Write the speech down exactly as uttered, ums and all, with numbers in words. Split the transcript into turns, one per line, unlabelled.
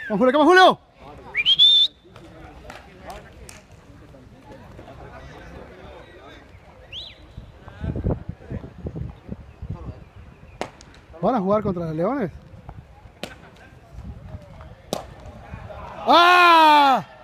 ¡Vamos, Julio! ¡Vamos, Julio! ¿Van a jugar contra los Leones? ¡Ah!